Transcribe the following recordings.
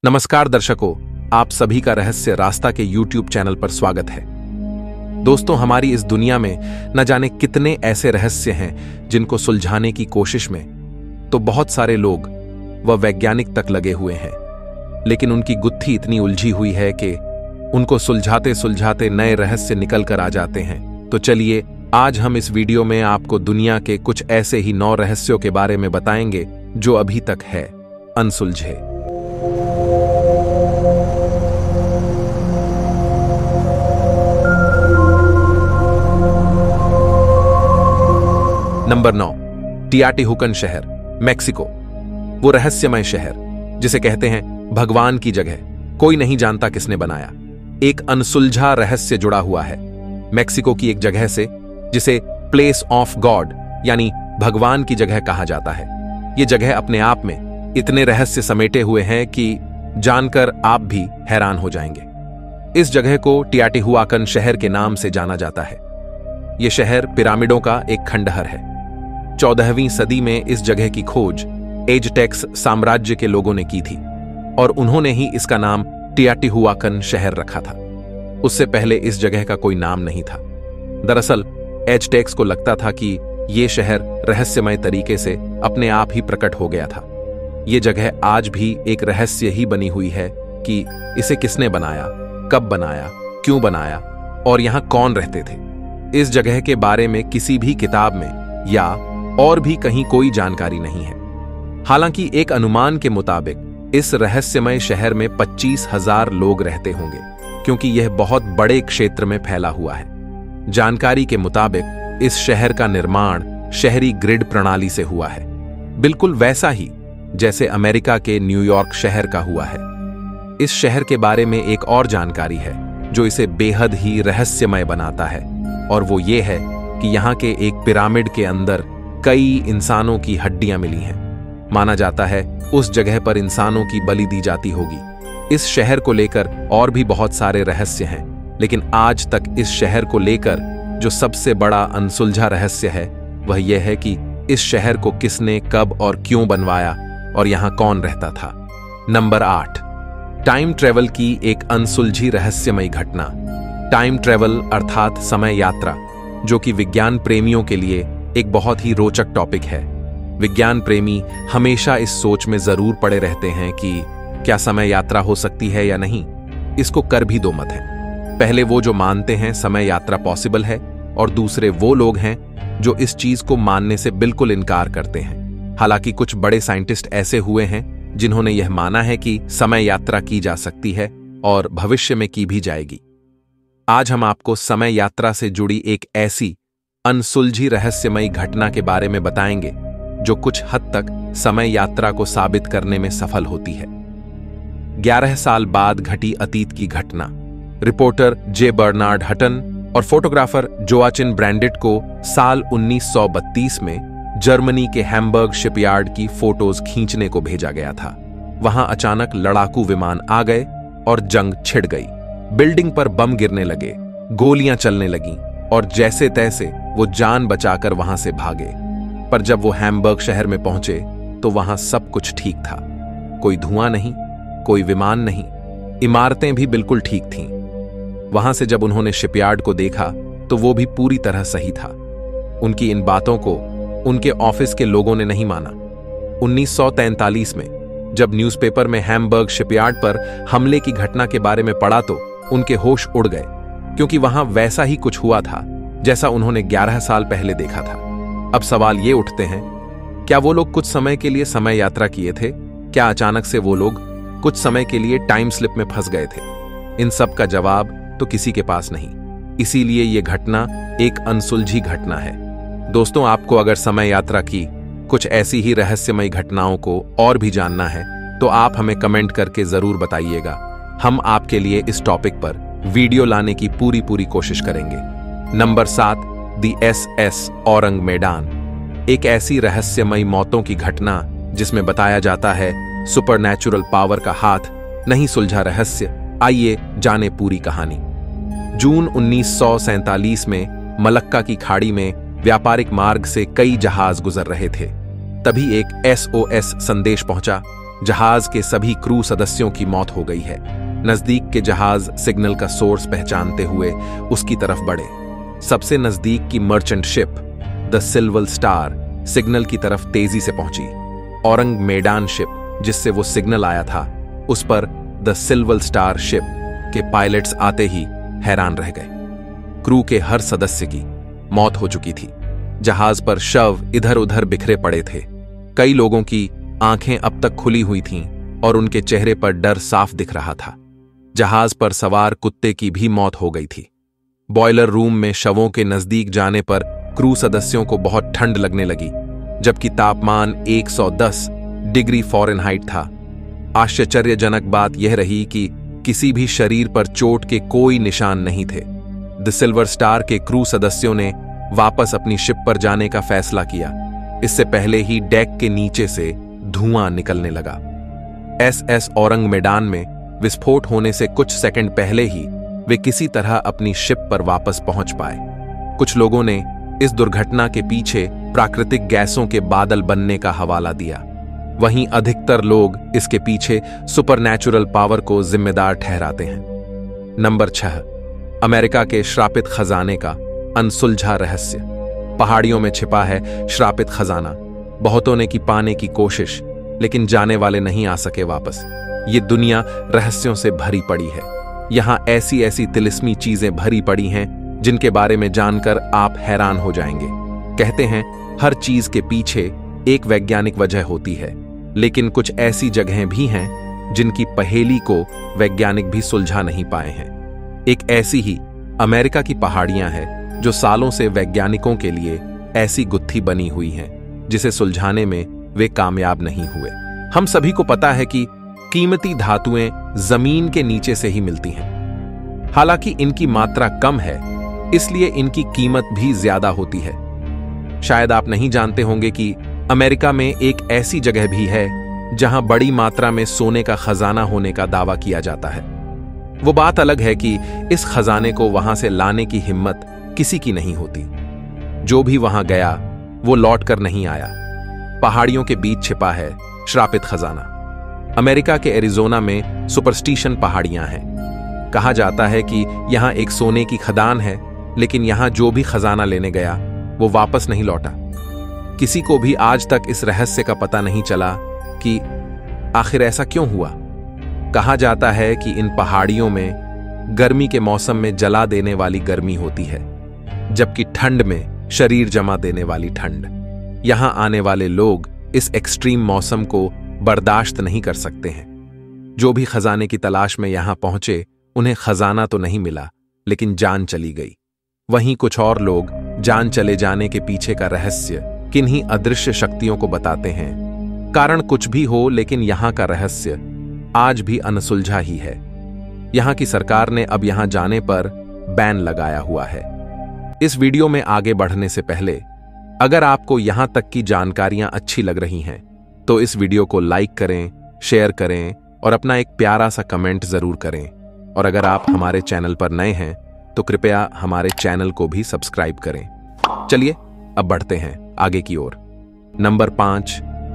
नमस्कार दर्शकों, आप सभी का रहस्य रास्ता के YouTube चैनल पर स्वागत है। दोस्तों, हमारी इस दुनिया में न जाने कितने ऐसे रहस्य हैं जिनको सुलझाने की कोशिश में तो बहुत सारे लोग व वैज्ञानिक तक लगे हुए हैं, लेकिन उनकी गुत्थी इतनी उलझी हुई है कि उनको सुलझाते सुलझाते नए रहस्य निकल कर आ जाते हैं। तो चलिए, आज हम इस वीडियो में आपको दुनिया के कुछ ऐसे ही 9 रहस्यों के बारे में बताएंगे जो अभी तक है अनसुलझे। नंबर 9, टियाटिहुकन शहर, मेक्सिको। वो रहस्यमय शहर जिसे कहते हैं भगवान की जगह, कोई नहीं जानता किसने बनाया। एक अनसुलझा रहस्य जुड़ा हुआ है मेक्सिको की एक जगह से जिसे प्लेस ऑफ गॉड यानी भगवान की जगह कहा जाता है। ये जगह अपने आप में इतने रहस्य समेटे हुए हैं कि जानकर आप भी हैरान हो जाएंगे। इस जगह को टियाटिहुआकन शहर के नाम से जाना जाता है। यह शहर पिरामिडों का एक खंडहर है। 14वीं सदी में इस जगह की खोज एजटेक्स साम्राज्य के लोगों ने की थी और उन्होंने ही इसका नाम टियाटिहुआकन शहर रखा था। उससे पहले इस जगह का कोई नाम नहीं था। दरअसल एजटेक्स को लगता था कि यह शहर रहस्यमय तरीके से अपने आप ही प्रकट हो गया था। यह जगह आज भी एक रहस्य ही बनी हुई है कि इसे किसने बनाया, कब बनाया, क्यों बनाया और यहां कौन रहते थे। इस जगह के बारे में किसी भी किताब में या और भी कहीं कोई जानकारी नहीं है। हालांकि एक अनुमान के मुताबिक इस रहस्यमय शहर में 25,000 लोग रहते होंगे, क्योंकि यह बहुत बड़े क्षेत्र में फैला हुआ है। जानकारी के मुताबिक इस शहर का निर्माण शहरी ग्रिड प्रणाली से हुआ है, बिल्कुल वैसा ही जैसे अमेरिका के न्यूयॉर्क शहर का हुआ है। इस शहर के बारे में एक और जानकारी है जो इसे बेहद ही रहस्यमय बनाता है, और वो ये है कि यहाँ के एक पिरामिड के अंदर कई इंसानों की हड्डियां मिली हैं। माना जाता है उस जगह पर इंसानों की बलि दी जाती होगी। इस शहर को लेकर और भी बहुत सारे रहस्य हैं, लेकिन आज तक इस शहर को लेकर जो सबसे बड़ा अनसुलझा रहस्य है वह यह है कि इस शहर को किसने, कब और क्यों बनवाया और यहां कौन रहता था। नंबर 8, टाइम ट्रेवल की एक अनसुलझी रहस्यमय घटना। टाइम ट्रेवल अर्थात समय यात्रा, जो कि विज्ञान प्रेमियों के लिए एक बहुत ही रोचक टॉपिक है। विज्ञान प्रेमी हमेशा इस सोच में जरूर पड़े रहते हैं कि क्या समय यात्रा हो सकती है या नहीं। इसको कर भी दो मत है। पहले वो जो मानते हैं समय यात्रा पॉसिबल है, और दूसरे वो लोग हैं जो इस चीज को मानने से बिल्कुल इनकार करते हैं। हालांकि कुछ बड़े साइंटिस्ट ऐसे हुए हैं जिन्होंने यह माना है कि समय यात्रा की जा सकती है और भविष्य में की भी जाएगी। आज हम आपको समय यात्रा से जुड़ी एक ऐसी अनसुलझी रहस्यमयी घटना के बारे में बताएंगे जो कुछ हद तक समय यात्रा को साबित करने में सफल होती है। 11 साल बाद घटी अतीत की घटना। रिपोर्टर जे बर्नार्ड हटन और फोटोग्राफर जोआचिन ब्रैंडिट को साल 1932 में जर्मनी के हैम्बर्ग शिपयार्ड की फोटोज खींचने को भेजा गया था। वहां अचानक लड़ाकू विमान आ गए और जंग छिड़ गई। बिल्डिंग पर बम गिरने लगे, गोलियां चलने लगीं और जैसे तैसे वो जान बचाकर वहां से भागे। पर जब वो हैम्बर्ग शहर में पहुंचे तो वहां सब कुछ ठीक था। कोई धुआं नहीं, कोई विमान नहीं, इमारतें भी बिल्कुल ठीक थीं। वहां से जब उन्होंने शिपयार्ड को देखा तो वो भी पूरी तरह सही था। उनकी इन बातों को उनके ऑफिस के लोगों ने नहीं माना। 1943 में जब न्यूज़पेपर में हैम्बर्ग शिपयार्ड पर हमले की घटना के बारे में पढ़ा तो उनके होश उड़ गए, क्योंकि वहां वैसा ही कुछ हुआ था जैसा उन्होंने 11 साल पहले देखा था। अब सवाल ये उठते हैं, क्या वो लोग कुछ समय के लिए समय यात्रा किए थे? क्या अचानक से वो लोग कुछ समय के लिए टाइम स्लिप में फंस गए थे? इन सब का जवाब तो किसी के पास नहीं। इसीलिए ये घटना एक अनसुलझी घटना है। दोस्तों, आपको अगर समय यात्रा की कुछ ऐसी ही रहस्यमयी घटनाओं को और भी जानना है तो आप हमें कमेंट करके जरूर बताइएगा। हम आपके लिए इस टॉपिक पर वीडियो लाने की पूरी कोशिश करेंगे। नंबर 7, दी SS औरंग मैदान। एक ऐसी रहस्यमयी मौतों की घटना जिसमें बताया जाता है सुपरनैचुरल पावर का हाथ नहीं सुलझा रहस्य। आइए जाने पूरी कहानी। जून 1947 में मलक्का की खाड़ी में व्यापारिक मार्ग से कई जहाज गुजर रहे थे। तभी एक SOS संदेश पहुंचा जहाज के सभी क्रू सदस्यों की मौत हो गई है। नजदीक के जहाज सिग्नल का सोर्स पहचानते हुए उसकी तरफ बढ़े। सबसे नजदीक की merchant ship the silver star signal की तरफ तेजी से पहुंची। औरंग मेडान शिप जिससे वो सिग्नल आया था, उस पर द सिल्वर स्टार शिप के पायलट्स आते ही हैरान रह गए। क्रू के हर सदस्य की मौत हो चुकी थी। जहाज पर शव इधर उधर बिखरे पड़े थे। कई लोगों की आंखें अब तक खुली हुई थीं और उनके चेहरे पर डर साफ दिख रहा था। जहाज पर सवार कुत्ते की भी मौत हो गई थी। बॉयलर रूम में शवों के नजदीक जाने पर क्रू सदस्यों को बहुत ठंड लगने लगी, जबकि तापमान 110 डिग्री फ़ारेनहाइट था। आश्चर्यजनक बात यह रही कि किसी भी शरीर पर चोट के कोई निशान नहीं थे। द सिल्वर स्टार के क्रू सदस्यों ने वापस अपनी शिप पर जाने का फैसला किया। इससे पहले ही डेक के नीचे से धुआं निकलने लगा। एसएस औरंग मेडान में विस्फोट होने से कुछ सेकंड पहले ही वे किसी तरह अपनी शिप पर वापस पहुंच पाए। कुछ लोगों ने इस दुर्घटना के पीछे प्राकृतिक गैसों के बादल बनने का हवाला दिया। वहीं अधिकतर लोग इसके पीछे सुपरनैचुरल पावर को जिम्मेदार ठहराते हैं। नंबर 6, अमेरिका के श्रापित खजाने का अनसुलझा रहस्य। पहाड़ियों में छिपा है श्रापित खजाना। बहुतों ने की पाने की कोशिश, लेकिन जाने वाले नहीं आ सके वापस। ये दुनिया रहस्यों से भरी पड़ी है। यहां ऐसी ऐसी तिलिस्मी चीजें भरी पड़ी हैं जिनके बारे में जानकर आप हैरान हो जाएंगे। कहते हैं हर चीज के पीछे एक वैज्ञानिक वजह होती है, लेकिन कुछ ऐसी जगहें भी हैं जिनकी पहेली को वैज्ञानिक भी सुलझा नहीं पाए हैं। एक ऐसी ही अमेरिका की पहाड़ियां हैं जो सालों से वैज्ञानिकों के लिए ऐसी गुत्थी बनी हुई हैं जिसे सुलझाने में वे कामयाब नहीं हुए। हम सभी को पता है कि कीमती धातुएं जमीन के नीचे से ही मिलती हैं। हालांकि इनकी मात्रा कम है, इसलिए इनकी कीमत भी ज्यादा होती है। शायद आप नहीं जानते होंगे कि अमेरिका में एक ऐसी जगह भी है जहां बड़ी मात्रा में सोने का खजाना होने का दावा किया जाता है। वो बात अलग है कि इस खजाने को वहां से लाने की हिम्मत किसी की नहीं होती। जो भी वहां गया वो लौट कर नहीं आया। पहाड़ियों के बीच छिपा है श्रापित खजाना। अमेरिका के एरिजोना में सुपरस्टिशन पहाड़ियां हैं। कहा जाता है कि यहां एक सोने की खदान है, लेकिन यहां जो भी खजाना लेने गया वो वापस नहीं लौटा। किसी को भी आज तक इस रहस्य का पता नहीं चला कि आखिर ऐसा क्यों हुआ। कहा जाता है कि इन पहाड़ियों में गर्मी के मौसम में जला देने वाली गर्मी होती है, जबकि ठंड में शरीर जमा देने वाली ठंड। यहां आने वाले लोग इस एक्सट्रीम मौसम को बर्दाश्त नहीं कर सकते हैं। जो भी खजाने की तलाश में यहां पहुंचे, उन्हें खजाना तो नहीं मिला, लेकिन जान चली गई। वहीं कुछ और लोग जान चले जाने के पीछे का रहस्य किन्हीं अदृश्य शक्तियों को बताते हैं। कारण कुछ भी हो, लेकिन यहां का रहस्य आज भी अनसुलझा ही है। यहां की सरकार ने अब यहां जाने पर बैन लगाया हुआ है। इस वीडियो में आगे बढ़ने से पहले अगर आपको यहां तक की जानकारियां अच्छी लग रही हैं तो इस वीडियो को लाइक करें, शेयर करें और अपना एक प्यारा सा कमेंट जरूर करें। और अगर आप हमारे चैनल पर नए हैं तो कृपया हमारे चैनल को भी सब्सक्राइब करें। चलिए अब बढ़ते हैं आगे की ओर। Number 5,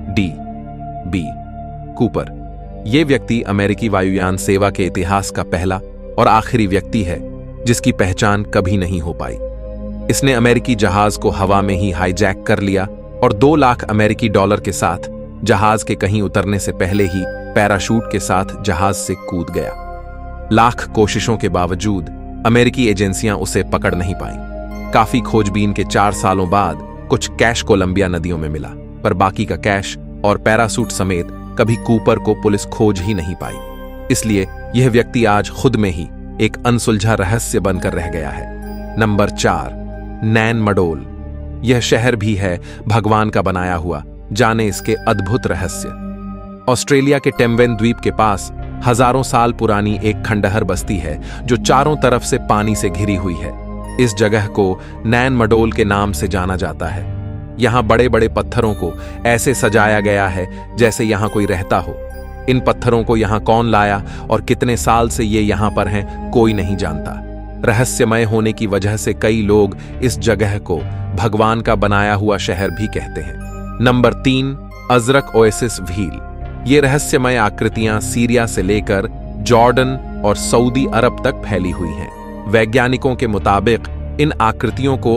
D. कूपर। यह व्यक्ति अमेरिकी वायुयान सेवा के इतिहास का पहला और आखिरी व्यक्ति है जिसकी पहचान कभी नहीं हो पाई। इसने अमेरिकी जहाज को हवा में ही हाईजैक कर लिया और 2 लाख अमेरिकी डॉलर के साथ जहाज के कहीं उतरने से पहले ही पैराशूट के साथ जहाज से कूद गया। लाख कोशिशों के बावजूद अमेरिकी एजेंसियां उसे पकड़ नहीं पाईं। काफी खोजबीन के 4 सालों बाद कुछ कैश कोलंबिया नदियों में मिला, पर बाकी का कैश और पैराशूट समेत कभी कूपर को पुलिस खोज ही नहीं पाई। इसलिए यह व्यक्ति आज खुद में ही एक अनसुलझा रहस्य बनकर रह गया है। Number 4, Nan Madol. यह शहर भी है भगवान का बनाया हुआ, जाने इसके अद्भुत रहस्य। ऑस्ट्रेलिया के टेम्वेन द्वीप के पास हजारों साल पुरानी एक खंडहर बस्ती है जो चारों तरफ से पानी से घिरी हुई है। इस जगह को नैन मडोल के नाम से जाना जाता है। यहां बड़े बड़े पत्थरों को ऐसे सजाया गया है जैसे यहां कोई रहता हो। इन पत्थरों को यहां कौन लाया और कितने साल से ये यहां पर हैं, कोई नहीं जानता। रहस्यमय होने की वजह से कई लोग इस जगह को भगवान का बनाया हुआ शहर भी कहते हैं। Number 3, Azraq oasis wheel. ये रहस्यमय आकृतियां सीरिया से लेकर जॉर्डन और सऊदी अरब तक फैली हुई हैं। वैज्ञानिकों के मुताबिक इन आकृतियों को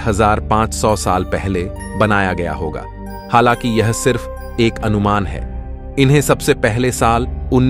8500 साल पहले बनाया गया होगा। हालांकि यह सिर्फ एक अनुमान है। इन्हें सबसे पहले साल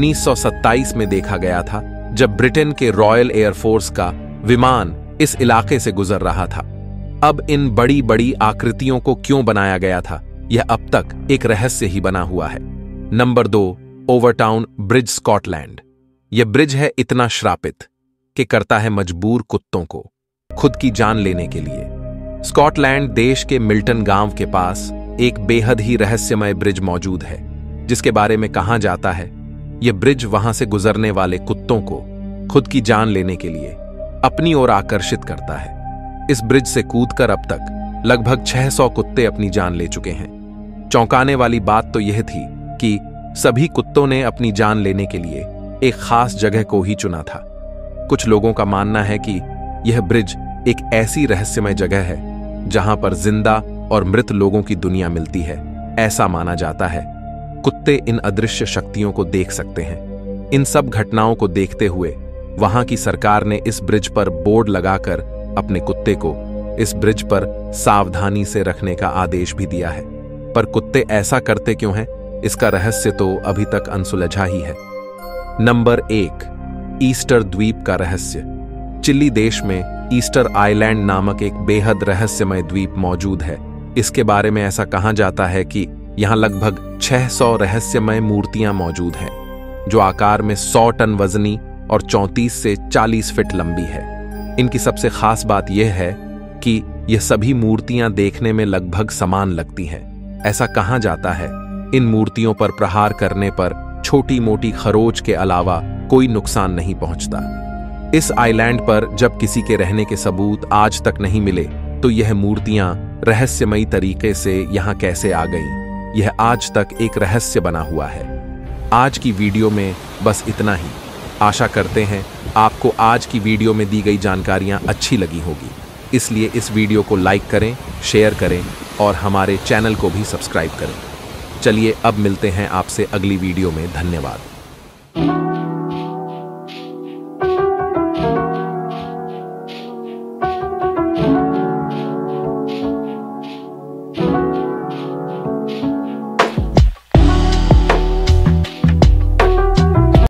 1927 में देखा गया था, जब ब्रिटेन के रॉयल एयरफोर्स का विमान इस इलाके से गुजर रहा था। अब इन बड़ी बड़ी आकृतियों को क्यों बनाया गया था, यह अब तक एक रहस्य ही बना हुआ है। Number 2, Overtoun bridge, Scotland. यह ब्रिज है इतना श्रापित कि करता है मजबूर कुत्तों को खुद की जान लेने के लिए। स्कॉटलैंड देश के मिल्टन गांव के पास एक बेहद ही रहस्यमय ब्रिज मौजूद है, जिसके बारे में कहा जाता है यह ब्रिज वहां से गुजरने वाले कुत्तों को खुद की जान लेने के लिए अपनी ओर आकर्षित करता है। इस ब्रिज से कूदकर अब तक लगभग 600 कुत्ते अपनी जान ले चुके हैं। चौंकाने वाली बात तो यह थी कि सभी कुत्तों ने अपनी जान लेने के लिए एक खास जगह को ही चुना था। कुछ लोगों का मानना है कि यह ब्रिज एक ऐसी रहस्यमय जगह है जहां पर जिंदा और मृत लोगों की दुनिया मिलती है। ऐसा माना जाता है कुत्ते इन अदृश्य शक्तियों को देख सकते हैं। इन सब घटनाओं को देखते हुए वहां की सरकार ने इस ब्रिज पर बोर्ड लगाकर अपने कुत्ते को इस ब्रिज पर सावधानी से रखने का आदेश भी दिया है। पर कुत्ते ऐसा करते क्यों हैं, इसका रहस्य तो अभी तक अनसुलझा ही है। नंबर 1, ईस्टर द्वीप का रहस्य। चिली देश में ईस्टर आइलैंड नामक एक बेहद रहस्यमय द्वीप मौजूद है। इसके बारे में ऐसा कहा जाता है कि यहां लगभग 600 रहस्यमय मूर्तियां मौजूद हैं, जो आकार में 100 टन वजनी और 34 से 40 फीट लंबी है। इनकी सबसे खास बात यह है कि यह सभी मूर्तियां देखने में लगभग समान लगती हैं। ऐसा कहा जाता है इन मूर्तियों पर प्रहार करने पर छोटी मोटी खरोच के अलावा कोई नुकसान नहीं पहुंचता। इस आइलैंड पर जब किसी के रहने के सबूत आज तक नहीं मिले, तो यह मूर्तियां रहस्यमयी तरीके से यहां कैसे आ गईं, यह आज तक एक रहस्य बना हुआ है। आज की वीडियो में बस इतना ही। आशा करते हैं आपको आज की वीडियो में दी गई जानकारियां अच्छी लगी होगी। इसलिए इस वीडियो को लाइक करें, शेयर करें और हमारे चैनल को भी सब्सक्राइब करें। चलिए अब मिलते हैं आपसे अगली वीडियो में। धन्यवाद।